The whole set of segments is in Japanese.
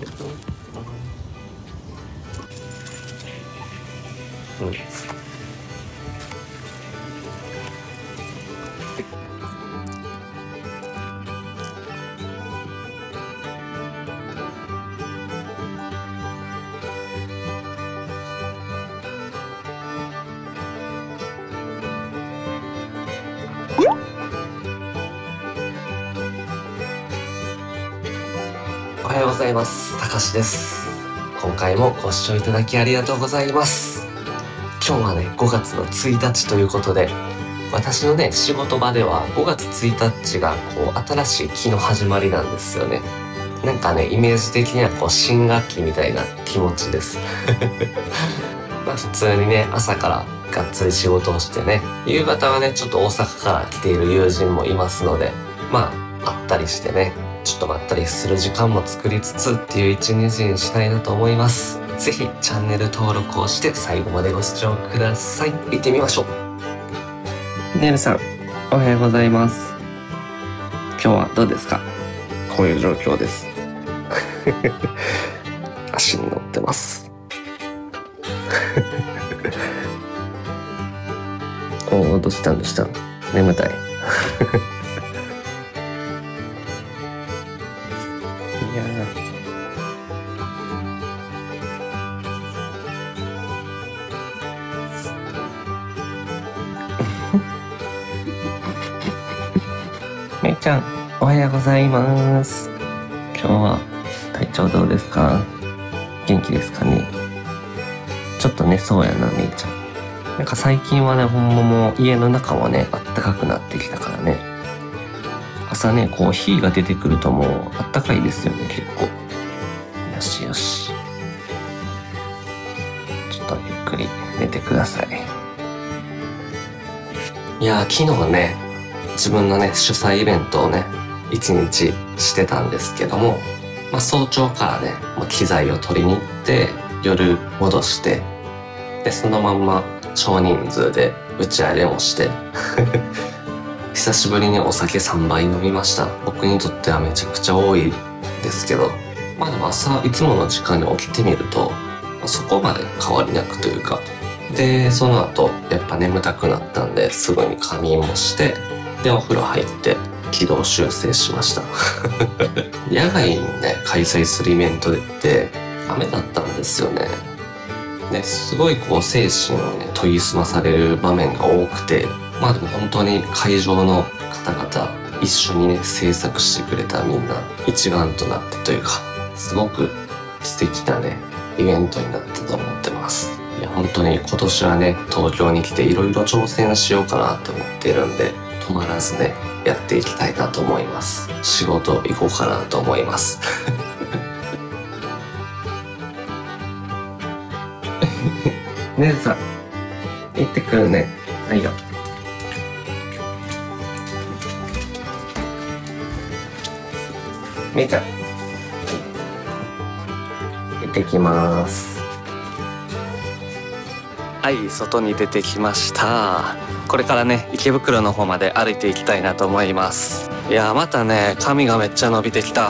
うん。おはようございます。たかしです。今回もご視聴いただきありがとうございます。今日はね、5月の1日ということで、私のね、仕事場では5月1日が新しい期の始まりなんですよね。なんかね、イメージ的には新学期みたいな気持ちです。まあ普通にね、朝からがっつり仕事をしてね、夕方はね、ちょっと大阪から来ている友人もいますので、まあ、会ったりしてね、ちょっとまったりする時間も作りつつっていう一日にしたいなと思います。ぜひチャンネル登録をして最後までご視聴ください。行ってみましょう。ねるさん、おはようございます。今日はどうですか？こういう状況です。足に乗ってます。おー、どうしたんでした？眠たい。いやめいちゃん、おはようございます。今日は体調どうですか？元気ですかね？ちょっと寝そうやな、めいちゃん。なんか最近はね、ほんまもう家の中もね、あったかくなってきたからね。朝ね、火が出てくるともうあったかいですよね、結構。よしよし。ちょっとゆっくり寝てください。いやー、昨日ね、自分のね、主催イベントをね、一日してたんですけども、まあ早朝からね、機材を取りに行って、夜戻して、で、そのまんま少人数で打ち上げもして、久しぶりにお酒3杯飲みました。僕にとってはめちゃくちゃ多いですけど、まあでも朝いつもの時間に起きてみると、そこまで変わりなくというか、で、その後やっぱ眠たくなったんですぐに仮眠もして、で、お風呂入って軌道修正しました。野外にね、開催するイベントで雨だったんですよね。ね、すごい精神をね、研ぎ澄まされる場面が多くて、まあでも本当に会場の方々、一緒にね、制作してくれたみんな一丸となってというか、すごく素敵なね、イベントになったと思ってます。いや、本当に今年はね、東京に来ていろいろ挑戦しようかなって思っているんで、止まらずね、やっていきたいなと思います。仕事行こうかなと思います。ねるさん、行ってくるね。はいよ。めいちゃん、行ってきます。はい、外に出てきました。これからね、池袋の方まで歩いていきたいなと思います。いやー、またね、髪がめっちゃ伸びてきた。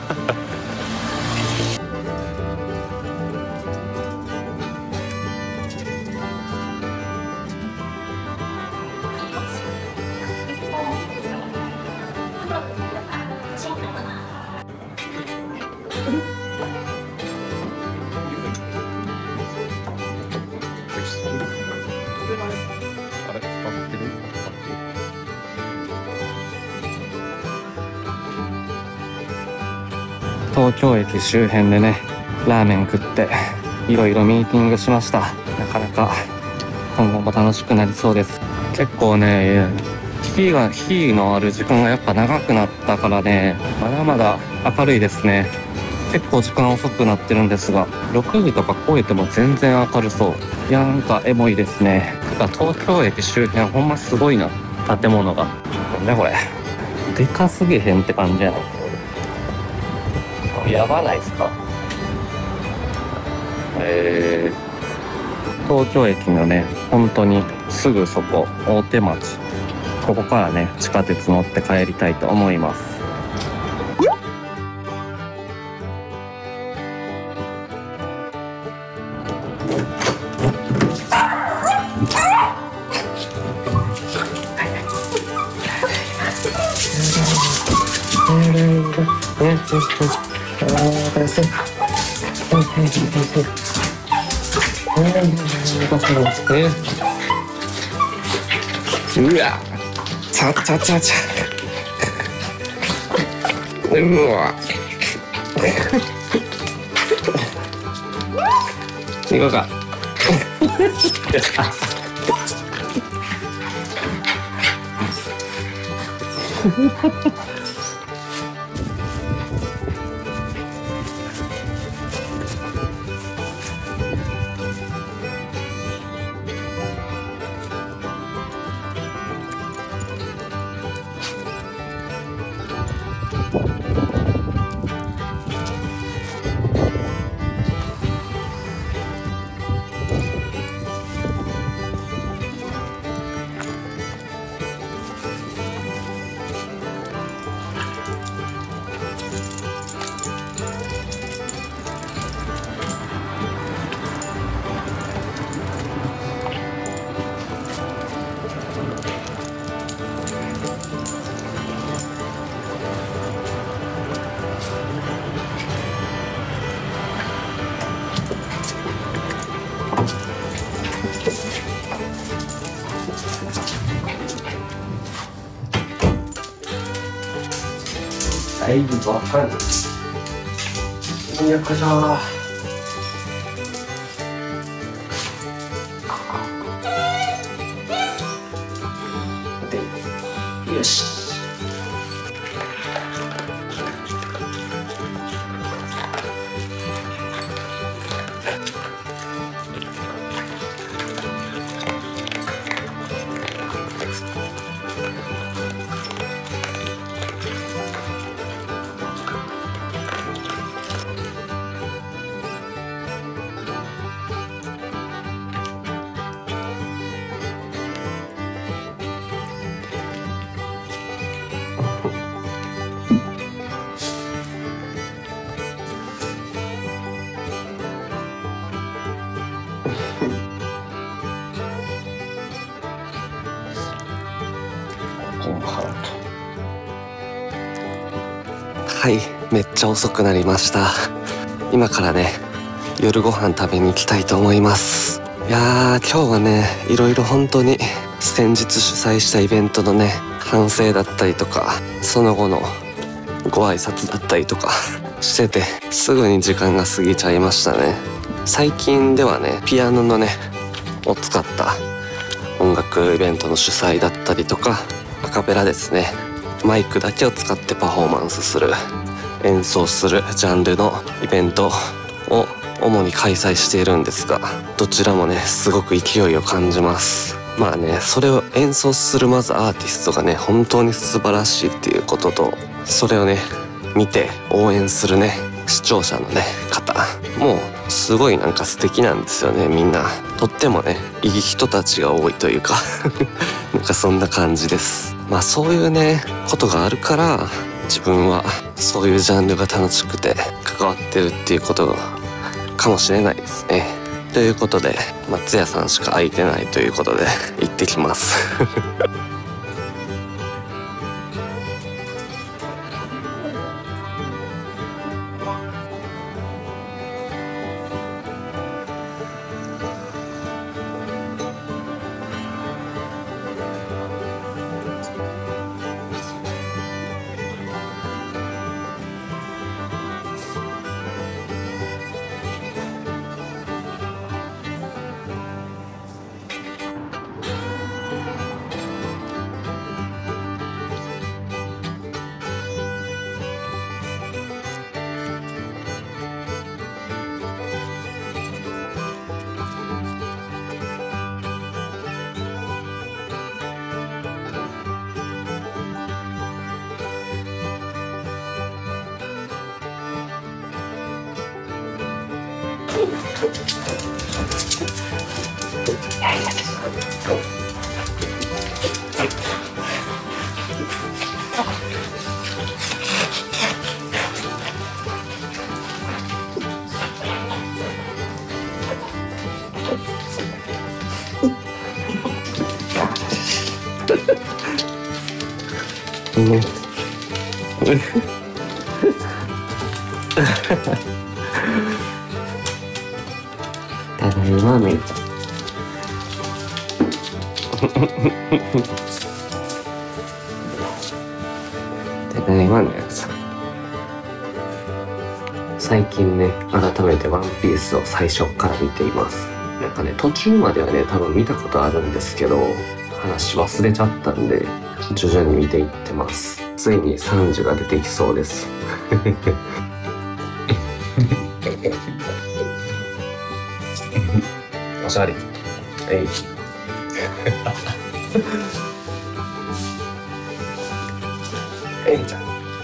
東京駅周辺でね、ラーメン食っていろいろミーティングしました。なかなか今後も楽しくなりそうです。結構ね、日のある時間がやっぱ長くなったからね、まだまだ明るいですね。結構時間遅くなってるんですが、6時とか超えても全然明るそう。いや、なんかエモいですね。てか東京駅周辺ほんますごいな、建物が。なんだこれ、でかすぎへんって感じやな。やばないですか？東京駅のね、本当にすぐそこ、大手町。ここからね、地下鉄乗って帰りたいと思います。 うわ、ちゃちゃちゃちゃ。うわ。行こうか。はい、ご飯。よっこいしょ。で、よし。はい、めっちゃ遅くなりました。今からね、夜ご飯食べに行きたいと思います。いやー、今日はね、いろいろ本当に先日主催したイベントのね、反省だったりとか、その後のご挨拶だったりとかしてて、すぐに時間が過ぎちゃいましたね。最近ではね、ピアノのね、を使った音楽イベントの主催だったりとか、アカペラですね、マイクだけを使ってパフォーマンスする、演奏するジャンルのイベントを主に開催しているんですが、どちらもね、すごく勢いを感じます。まあね、それを演奏するまずアーティストがね、本当に素晴らしいっていうことと、それをね、見て応援するね、視聴者のね、方もうすごいなんか素敵なんですよね。みんなとってもね、いい人たちが多いというかなんかそんな感じです。まあそういうね、ことがあるから自分はそういうジャンルが楽しくて関わってるっていうことかもしれないですね。ということで、松屋さんしか空いてないということで行ってきますただいまめいちゃん。ただいまねさん。最近ね、改めてワンピースを最初から見ています。なんかね、途中まではね、多分見たことあるんですけど、話忘れちゃったんで、徐々に見ていってます。ついにサンジュが出てきそうです。おしゃれ。えい。えいちゃん。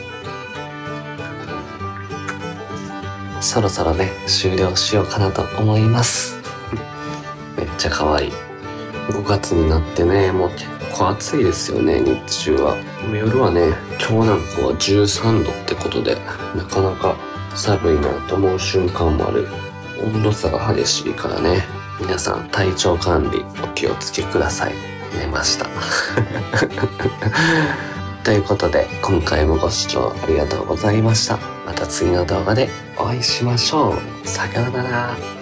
そろそろね、終了しようかなと思います。めっちゃ可愛い。5月になってね、もう結構暑いですよね、日中は。夜はね、今日なんかは13度ってことで、なかなか寒いなと思う瞬間もある。温度差が激しいからね、皆さん体調管理お気をつけください。寝ました。ということで、今回もご視聴ありがとうございました。また次の動画でお会いしましょう。さようなら。